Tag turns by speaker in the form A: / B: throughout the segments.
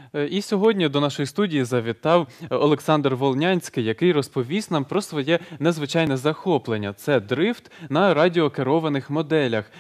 A: І сьогодні до нашої студії завітав Олександр Волнянський, який розповість нам про своє незвичайне захоплення. Це дрифт на радіокерованих моделях.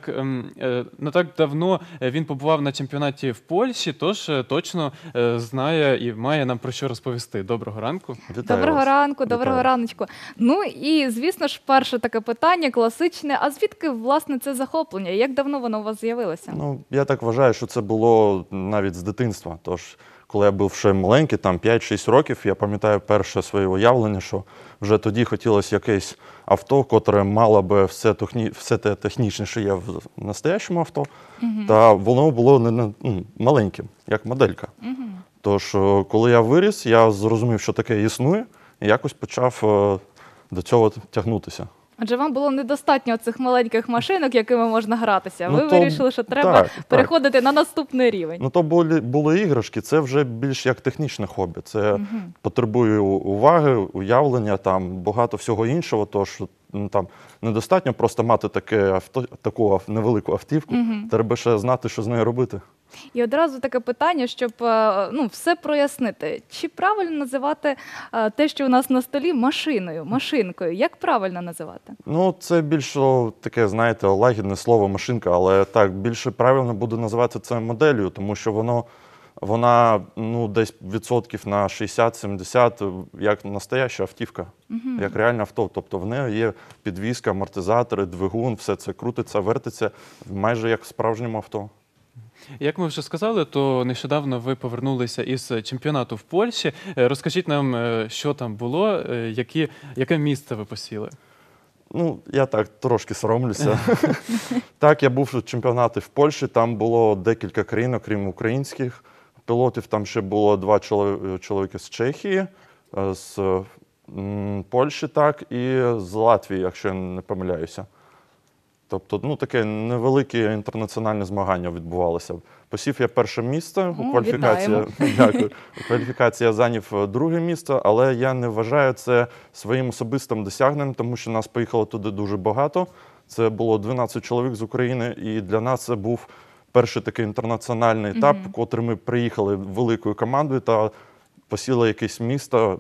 A: Не так давно він побував на чемпіонаті в Польщі, тож точно знає і має нам про що розповісти. Доброго ранку.
B: Вітаю
C: Доброго
B: вас.
C: ранку,
B: Вітаю.
C: доброго раночку. Ну і, звісно ж, перше таке питання класичне. А звідки, власне, це захоплення? Як давно воно у вас з'явилося?
B: Ну, я так вважаю, що це було навіть з дитинства. Тож, коли я був ще маленький, там 5-6 років, я пам'ятаю перше своє уявлення, що вже тоді хотілося якесь авто, котре мало би все те технічне, що є в настоящому авто, та воно було маленьким, як моделька. Тож, коли я виріс, я зрозумів, що таке існує, і якось почав до цього тягнутися.
C: Адже вам було недостатньо цих маленьких машинок, якими можна гратися. Ви
B: то
C: вирішили, що треба
B: так.
C: переходити на наступний рівень.
B: Ну, то були іграшки, це вже більш як технічне хобі. Це потребує уваги, уявлення, там багато всього іншого. Тож там недостатньо просто мати таку невелику автівку, треба ще знати, що з нею робити.
C: І одразу таке питання, щоб все прояснити. Чи правильно називати те, що у нас на столі, машинкою? Як правильно називати?
B: Ну, це більш таке, знаєте, лагідне слово машинка, але так, більше правильно буде називати це моделлю, тому що вона десь відсотків на 60-70, як настояща автівка, як реальне авто. Тобто в неї є підвізка, амортизатори, двигун, все це крутиться, вертиться, майже як в справжньому авто.
A: Як ми вже сказали, то нещодавно ви повернулися із чемпіонату в Польщі. Розкажіть нам, що там було, яке місце ви посіли?
B: Ну, я так трошки соромлюся. Так, я був у чемпіонаті в Польщі, там було декілька країн, окрім українських пілотів. Там ще було 2 чоловіки з Чехії, з Польщі, так, і з Латвії, якщо я не помиляюся. Тобто, таке невелике інтернаціональне змагання відбувалося. Посів я перше місце у кваліфікації. Дякую. У кваліфікації я зайняв друге місце, але я не вважаю це своїм особистим досягненням, тому що нас поїхало туди дуже багато. Це було 12 чоловік з України, і для нас це був перший такий інтернаціональний етап, котрий ми приїхали великою командою та посіли якесь місто,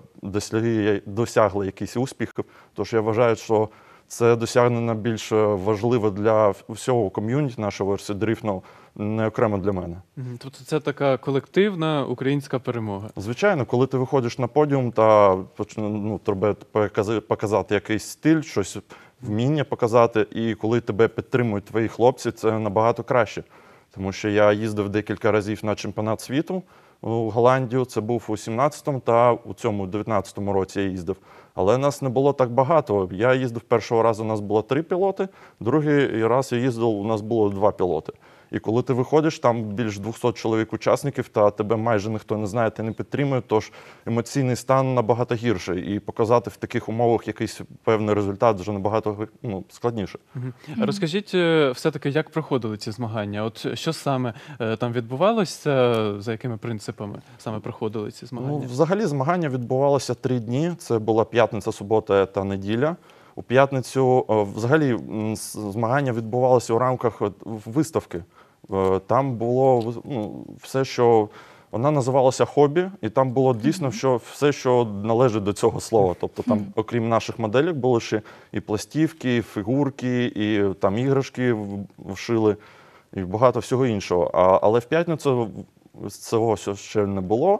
B: досягли якийсь успіх. Тож я вважаю, що це досягнення більш важливе для всього ком'юніті нашого дрифтного, не окремо для мене.
A: Тобто це така колективна українська перемога.
B: Звичайно, коли ти виходиш на подіум та треба показати якийсь стиль, щось вміння показати, і коли тебе підтримують твої хлопці, це набагато краще. Тому що я їздив декілька разів на чемпіонат світу у Голландію, це був у 17-му, та у цьому 19-му році я їздив. Але нас не було так багато. Я їздив першого разу, у нас було 3 пілоти, другий раз я їздив, у нас було 2 пілоти. І коли ти виходиш, там більш 200 чоловік учасників, та тебе майже ніхто не знає, ти не підтримує, тож емоційний стан набагато гірший. І показати в таких умовах якийсь певний результат вже набагато складніше.
A: Розкажіть все-таки, як проходили ці змагання? От що саме там відбувалося, за якими принципами саме проходили ці змагання?
B: Взагалі змагання відбувалося 3 дні. Це була п'ятниця, субота та неділя. У п'ятницю взагалі змагання відбувалося у рамках виставки. Там було все, що вона називалася хобі, і там було дійсно все, що належить до цього слова. Тобто там, окрім наших моделей, були ще і пластівки, і фігурки, і там іграшки вшили, і багато всього іншого. Але в п'ятницю цього ще не було.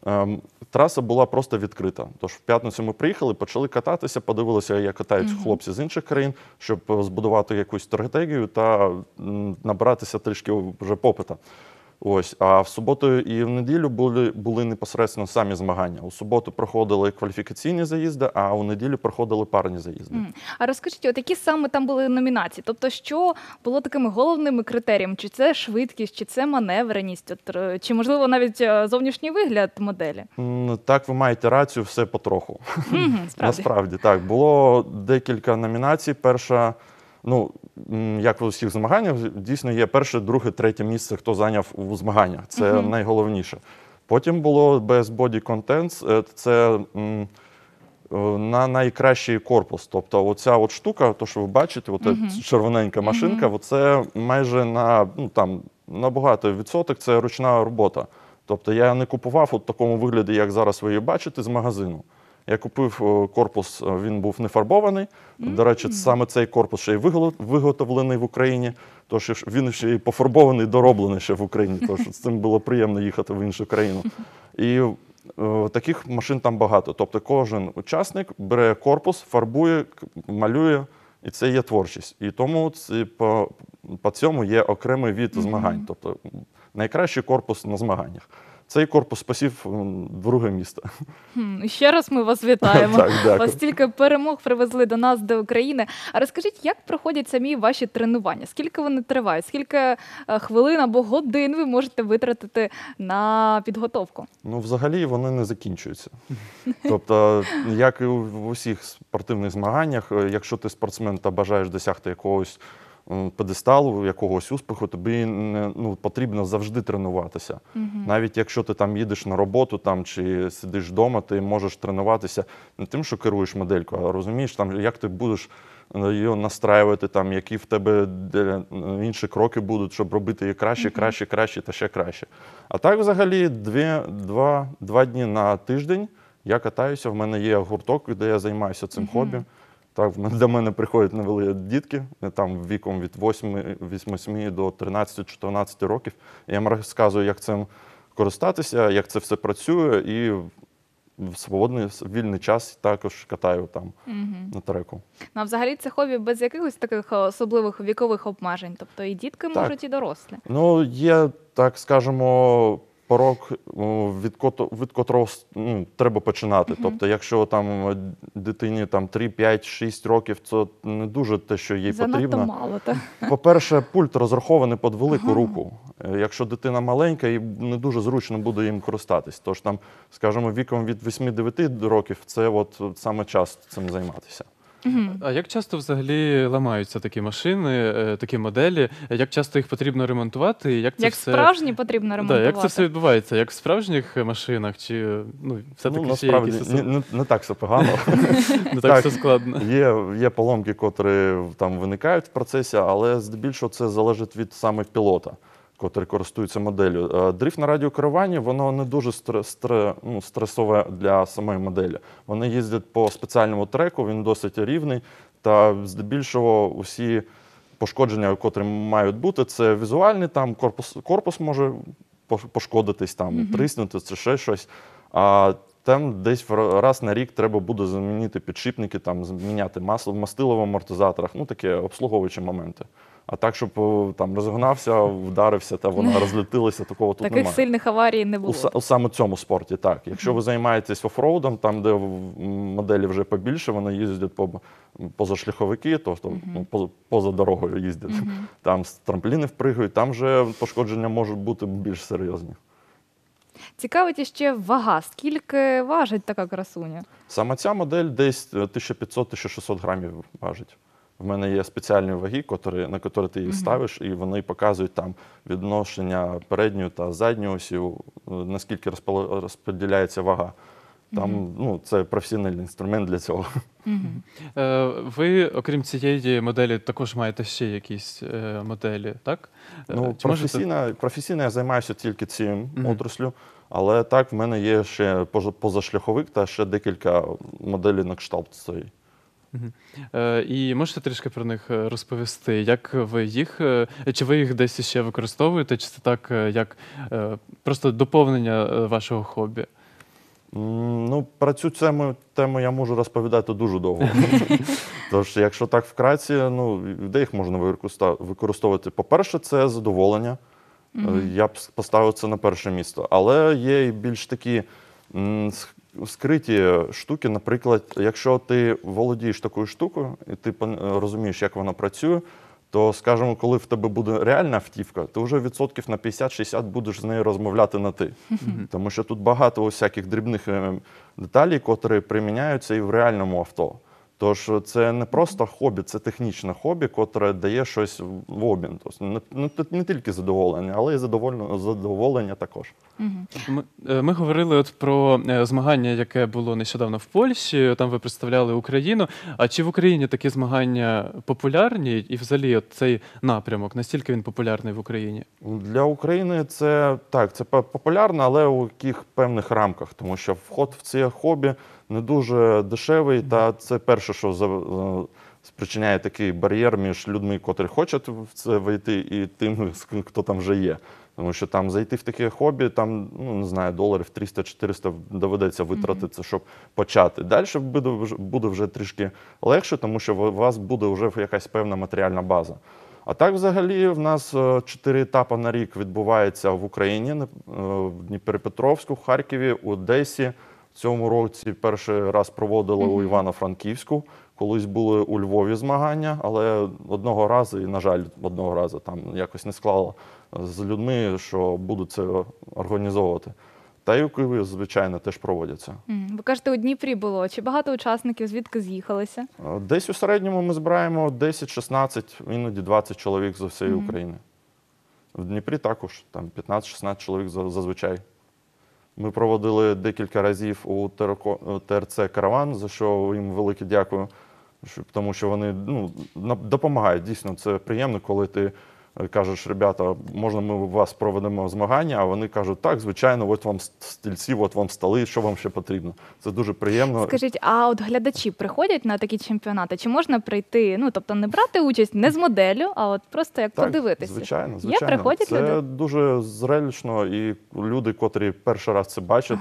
B: Траса була просто відкрита. Тож в п'ятницю ми приїхали, почали кататися, подивилися, як катають хлопці з інших країн, щоб збудувати якусь стратегію та набратися трішки вже попита. Ось. А в суботу і в неділю були непосередньо самі змагання. У суботу проходили кваліфікаційні заїзди, а у неділю проходили парні заїзди.
C: А розкажіть, от які саме там були номінації? Тобто, що було такими головними критеріями? Чи це швидкість, чи це маневреність, чи, можливо, навіть зовнішній вигляд моделі?
B: Так, ви маєте рацію, все потроху. Насправді, так. Було декілька номінацій. Перша, як у всіх змаганнях, дійсно є перше, друге, третє місце, хто зайняв у змаганнях. Це найголовніше. Потім було Best Body Contents, це на найкращий корпус. Тобто оця от штука, то, що ви бачите, червоненька машинка, це майже на багато відсоток це ручна робота. Тобто я не купував у такому вигляді, як зараз ви її бачите, з магазину. Я купив корпус, він був не фарбований. До речі, саме цей корпус ще й виготовлений в Україні, тож він ще й пофарбований, дороблений ще в Україні, тож з цим було приємно їхати в іншу країну. І таких машин там багато. Тобто кожен учасник бере корпус, фарбує, малює, і це є творчість. І тому по цьому є окремий від змагань. Тобто найкращий корпус на змаганнях. Цей корпус посів друге місце.
C: Ще раз ми вас вітаємо.
B: Так, дякую.
C: Вас стільки перемог привезли до нас, до України. А розкажіть, як проходять самі ваші тренування? Скільки вони тривають? Скільки хвилин або годин ви можете витратити на підготовку?
B: Ну, взагалі, вони не закінчуються. Тобто, як і в усіх спортивних змаганнях, якщо ти спортсмен та бажаєш досягти якогось п'єдесталу, якогось успіху, тобі потрібно завжди тренуватися. Навіть якщо ти там їдеш на роботу чи сидиш вдома, ти можеш тренуватися не тим, що керуєш моделькою, а розумієш, як ти будеш її настраювати, які в тебе інші кроки будуть, щоб робити її краще, краще, краще та ще краще. А так взагалі два дні на тиждень я катаюся, в мене є гурток, де я займаюся цим хобі. Так, до мене приходять невеликі дітки, там віком від 8 до 13-14 років. Я їм розказую, як цим користатися, як це все працює, і в свободний, вільний час також катаю там на треку.
C: Ну, а взагалі це хобі без якихось таких особливих вікових обмежень? Тобто і дітки можуть, і дорослі?
B: Ну, є, так скажемо, порог, від котрого треба починати. Тобто, якщо там дитині 3, 5, 6 років, це не дуже те, що їй потрібно.
C: Занадто мало, так?
B: По-перше, пульт розрахований під велику руку. Якщо дитина маленька, їй не дуже зручно буде їм користатись. Тож там, скажімо, віком від 8-9 років – це саме час цим займатися.
A: А як часто взагалі ламаються такі машини, такі моделі? Як часто їх потрібно ремонтувати? Як
C: справжні потрібно ремонтувати?
A: Як це все відбувається? Як в справжніх машинах? Чи все-таки
B: насправді, не так все погано.
A: Не так все складно?
B: Є поломки, котрі там виникають в процесі, але здебільшого це залежить від саме пілота, котрий користується моделлю. Дрифт на радіокеруванні, воно не дуже стресове для самої моделі. Вони їздять по спеціальному треку, він досить рівний, та здебільшого усі пошкодження, котрі мають бути, це візуальні, там корпус може пошкодитись, тріснути, це ще щось. А там десь раз на рік треба буде замінити підшипники, зміняти мастило в амортизаторах, такі обслуговуючі моменти. А так, щоб розгнався, вдарився та вона розлетілася, такого тут немає.
C: Таких сильних аварій не було?
B: У саме цьому спорті, так. Якщо ви займаєтесь офроудом, там, де моделі вже побільше, вони їздять позашляховики, тобто поза дорогою їздять. Там з трамплінів пригають, там вже пошкодження можуть бути більш серйозні.
C: Цікавить іще вага. Скільки важить така красуня?
B: Саме ця модель десь 1500-1600 грамів важить. В мене є спеціальні ваги, на котрі ти їх ставиш, і вони показують там відношення передньої та задньої осі, наскільки розподіляється вага. Там, це професійний інструмент для цього.
A: Ви, окрім цієї моделі, також маєте ще якісь моделі, так?
B: Професійно я займаюся тільки цим отраслю, але так, в мене є ще позашляховик та ще декілька моделей на кшталт цієї.
A: І можете трішки про них розповісти? Як ви їх, чи ви їх десь ще використовуєте, чи це так, як просто доповнення вашого хобі?
B: Про цю тему я можу розповідати дуже довго. Тож, якщо так вкратце, де їх можна використовувати? По-перше, це задоволення. Я б поставив це на перше місце. Але є і більш такі скриті штуки. Наприклад, якщо ти володієш такою штукою, і ти розумієш, як вона працює, то, скажімо, коли в тебе буде реальна автівка, ти вже відсотків на 50-60 будеш з нею розмовляти на «ти». Тому що тут багато всяких дрібних деталей, котрі приміняються і в реальному авто. Тож це не просто хобі, це технічне хобі, котре дає щось в обмін. Тобто не тільки задоволення, але й задоволення також.
A: Ми говорили от про змагання, яке було нещодавно в Польщі, там ви представляли Україну. А чи в Україні такі змагання популярні? І взагалі от цей напрямок, настільки він популярний в Україні?
B: Для України це так, це популярно, але у яких певних рамках, тому що вход в це хобі не дуже дешевий, та це перше, що спричиняє такий бар'єр між людьми, котрі хочуть в це вийти, і тим, хто там вже є. Тому що там зайти в таке хобі, там, ну, не знаю, доларів 300-400 доведеться витратити, щоб почати. Далі буде вже трішки легше, тому що у вас буде вже якась певна матеріальна база. А так, взагалі, в нас 4 етапи на рік відбувається в Україні, в Дніпропетровську, в Харкові, у Одесі. В цьому році перший раз проводили у Івано-Франківську. Колись були у Львові змагання, але одного разу, і, на жаль, одного разу там якось не склало з людьми, що будуть це організовувати. Та й у Києві, звичайно, теж проводяться.
C: Ви кажете, у Дніпрі було. Чи багато учасників, звідки з'їхалися?
B: Десь у середньому ми збираємо 10-16, іноді 20 чоловік з усієї України. В Дніпрі також, там 15-16 чоловік зазвичай. Ми проводили декілька разів у ТРЦ «Караван», за що їм велике дякую, тому що вони допомагають. Дійсно, це приємно, коли ти кажеш, ребята, можна ми у вас проведемо змагання, а вони кажуть, так, звичайно, от вам стільці, от вам столи, що вам ще потрібно. Це дуже приємно.
C: Скажіть, а от глядачі приходять на такі чемпіонати? Чи можна прийти, ну, тобто не брати участь не з моделлю, а от просто як
B: так,
C: подивитися?
B: Звичайно.
C: Приходять
B: це
C: люди?
B: дуже зрелищно, і люди, котрі перший раз це бачать,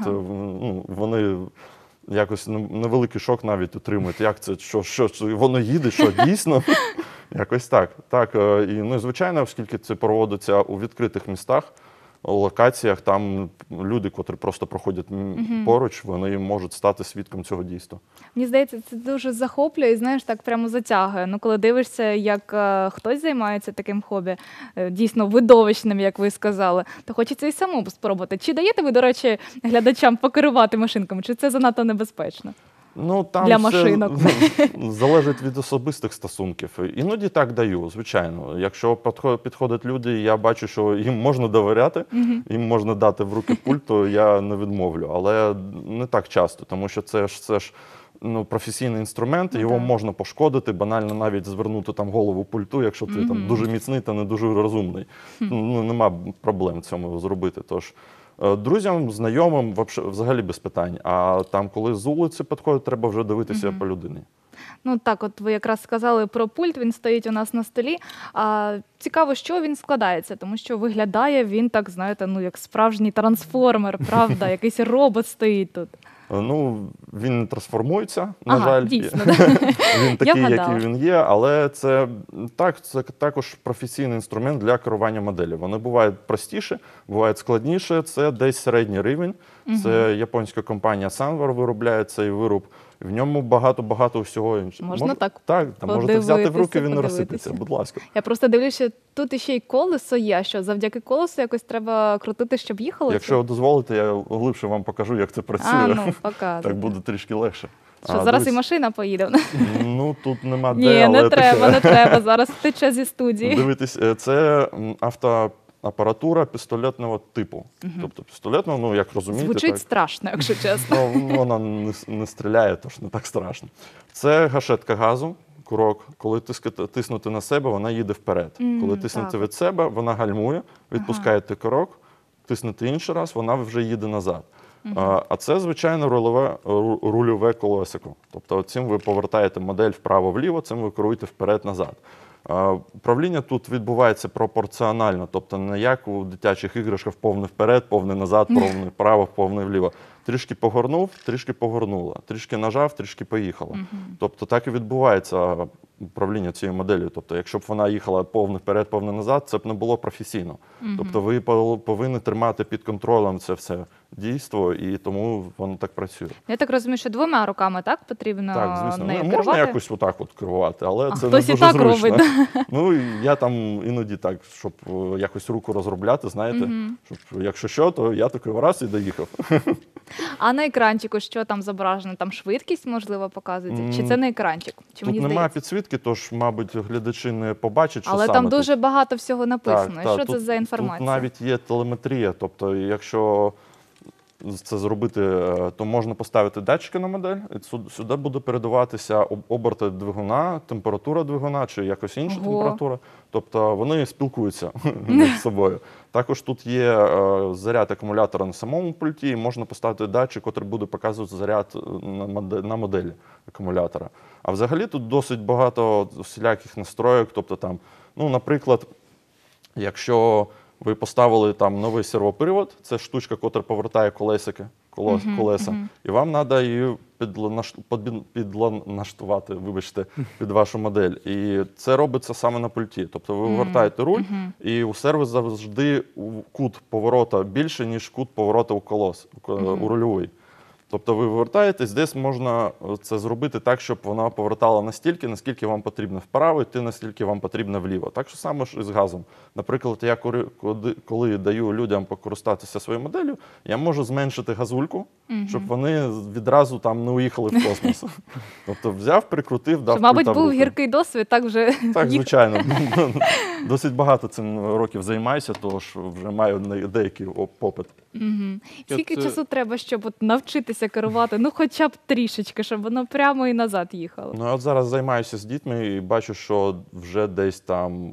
B: вони якось невеликий шок навіть отримують. Як це, що воно їде, що дійсно? Якось так. Так, і, звичайно, оскільки це проводиться у відкритих містах, у локаціях, там люди, котрі просто проходять поруч, вони можуть стати свідком цього дійства.
C: Мені здається, це дуже захоплює і, знаєш, так прямо затягує. Ну, коли дивишся, як хтось займається таким хобі, дійсно видовищним, як ви сказали, то хочеться і самому спробувати. Чи даєте ви, до речі, глядачам покерувати машинками, чи це занадто небезпечно?
B: Там
C: для машинок.
B: Залежить від особистих стосунків. Іноді так даю, звичайно. Якщо підходять люди, і я бачу, що їм можна довіряти, їм можна дати в руки пульт, то я не відмовлю. Але не так часто, тому що це ж професійний інструмент, його можна пошкодити, банально навіть звернути там голову пульту, якщо ти там дуже міцний та не дуже розумний. Нема проблем в цьому зробити. Тож друзям, знайомим взагалі без питань. А там, коли з вулиці підходять, треба вже дивитися по людині.
C: Ну так, от ви якраз сказали про пульт, він стоїть у нас на столі. Цікаво, що він складається, тому що виглядає він так, знаєте, як справжній трансформер, правда? Якийсь робот стоїть тут.
B: Він трансформується, на жаль.
C: Дійсно.
B: Він такий, який він є, але це також професійний інструмент для керування моделі. Вони бувають простіше, бувають складніше. Це десь середній рівень. Це японська компанія Sanvar виробляє цей вироб. В ньому багато всього іншого.
C: Можна так?
B: Так, можете взяти в руки, він не розсипеться. Будь ласка.
C: Я просто дивлюся, тут іще й колесо є, що завдяки колесу якось треба крутити, щоб їхало?
B: Якщо дозволите, я глибше вам покажу, як це працює.
C: Показуйте.
B: Так буде трішки легше.
C: Що, зараз і машина поїде?
B: Тут нема де,
C: Ні,
B: але
C: не треба. Зараз втече зі студії.
B: Дивитись, це автоапаратура пістолетного типу. Тобто пістолетного, як розумієте.
C: Звучить страшно, якщо чесно.
B: Вона не стріляє, тож не так страшно. Це гашетка газу, курок. Коли тиснути на себе, вона їде вперед. Коли тиснути від себе, вона гальмує, відпускаєте курок, тиснете інший раз, вона вже їде назад. А це, звичайно, рульове колесико. Тобто цим ви повертаєте модель вправо-вліво, цим ви керуєте вперед-назад. Управління тут відбувається пропорціонально, тобто не як у дитячих іграшках повний вперед, повний назад, повний вправо, повний вліво. Трішки погорнув, трішки погорнула, трішки нажав, трішки поїхала. Тобто так і відбувається управління цією моделлю. Тобто якщо б вона їхала повний вперед, повний назад, це б не було професійно. Тобто ви повинні тримати під контролем це все дійство, і тому воно так працює.
C: Я так розумію, що 2 руками так потрібно
B: так, звісно.
C: нею
B: Можна
C: керувати?
B: якось отак керувати, але це не
C: хтось
B: дуже
C: і так
B: зручно.
C: робить.
B: Я там іноді так, щоб якось руку розробляти, знаєте, щоб якщо що, то я такий раз і доїхав.
C: А на екранчику що там зображено? Там швидкість, можливо, показується? Чи це не екранчик? Чи
B: Тут
C: мені
B: немає
C: здається?
B: підсвітки, тож, мабуть, глядачі не побачать, що
C: Але
B: саме
C: там
B: тут.
C: дуже багато всього написано.
B: Так,
C: Що це
B: тут,
C: за інформація?
B: Тут навіть є телеметрія, тобто якщо це зробити, то можна поставити датчики на модель, і сюди буде передаватися оберти двигуна, температура двигуна чи якось інша
C: Ого.
B: температура. Тобто вони спілкуються між собою. Також тут є заряд акумулятора на самому пульті, і можна поставити датчик, який буде показувати заряд на моделі акумулятора. А взагалі тут досить багато всіляких настроїк, тобто там, ну, наприклад, якщо ви поставили там новий сервопривод, це штучка, яка повертає колеса, і вам треба її підлаштувати, вибачте, під вашу модель. І це робиться саме на пульті. Тобто ви вивертаєте руль, і у сервіс завжди кут поворота більше, ніж кут поворота у рульовий. Тобто ви вивертаєтесь, десь можна це зробити так, щоб вона повертала настільки, наскільки вам потрібно вправо, йти настільки вам потрібно вліво. Так що саме ж і з газом. Наприклад, я коли даю людям покористатися своєю моделлю, я можу зменшити газульку, щоб вони відразу там не уїхали в космос. Тобто взяв, прикрутив, дав
C: Мабуть,
B: пульта в
C: був
B: руки.
C: гіркий досвід, так вже
B: Так,
C: їх.
B: звичайно. Досить багато цим років займаюся, тож вже маю деякий попит.
C: Скільки
A: От,
C: часу треба, щоб от навчитися керувати? Ну, хоча б трішечки, щоб воно прямо і назад їхало.
B: Ну, я от зараз займаюся з дітьми і бачу, що вже десь там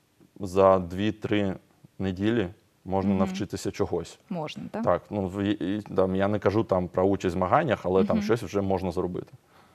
B: за 2-3 неділі можна навчитися чогось.
C: Можна, так?
B: Так, ну, там, я не кажу там про участь в змаганнях, але там щось вже можна зробити.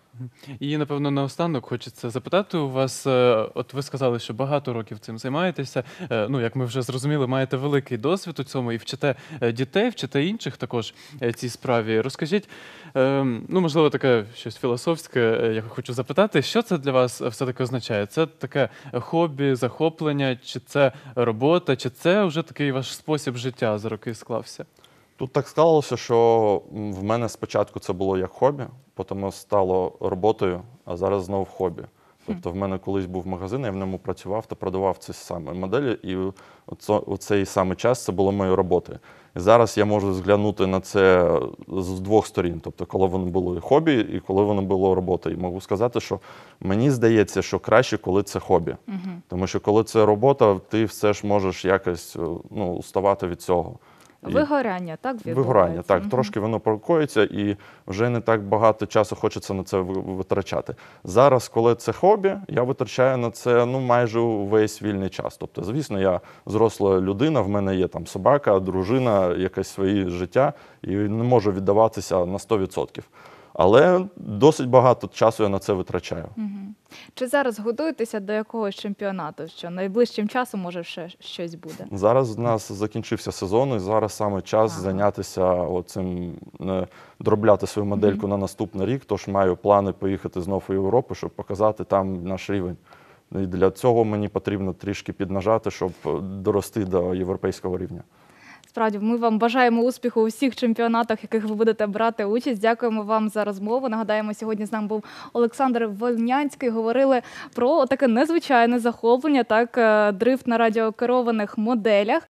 A: І, напевно, наостанок хочеться запитати у вас, от ви сказали, що багато років цим займаєтеся, ну, як ми вже зрозуміли, маєте великий досвід у цьому і вчите дітей, вчите інших також цій справі. Розкажіть, ну, можливо, таке щось філософське, я хочу запитати, що це для вас все-таки означає? Це таке хобі, захоплення, чи це робота, чи це вже такий ваш спосіб життя за роки склався?
B: Тут так склалося, що в мене спочатку це було як хобі, потім стало роботою, а зараз знову хобі. Тобто в мене колись був магазин, я в ньому працював та продавав ці самі моделі, і у цей самий час це було моєю роботою. І зараз я можу зглянути на це з двох сторін, тобто коли воно було хобі і коли воно було роботою. І можу сказати, що мені здається, що краще, коли це хобі. Тому що коли це робота, ти все ж можеш якось, ну, уставати від цього.
C: Вигорання, так, відбувається?
B: Вигорання, так. Трошки воно прокоїться і вже не так багато часу хочеться на це витрачати. Зараз, коли це хобі, я витрачаю на це, ну, майже весь вільний час. Тобто, звісно, я взросла людина, в мене є там собака, дружина, якесь своє життя, і не можу віддаватися на 100%. Але досить багато часу я на це витрачаю.
C: Чи зараз готуєтеся до якогось чемпіонату? Що найближчим часом, може, ще щось буде?
B: Зараз у нас закінчився сезон, і зараз саме час зайнятися оцим, доробляти свою модельку на наступний рік, тож маю плани поїхати знову в Європу, щоб показати там наш рівень. І для цього мені потрібно трішки піднажати, щоб дорости до європейського рівня.
C: Справді, ми вам бажаємо успіху у всіх чемпіонатах, в яких ви будете брати участь. Дякуємо вам за розмову. Нагадаємо, сьогодні з нами був Олександр Вольнянський. Говорили про таке незвичайне захоплення, так, дрифт на радіокерованих моделях.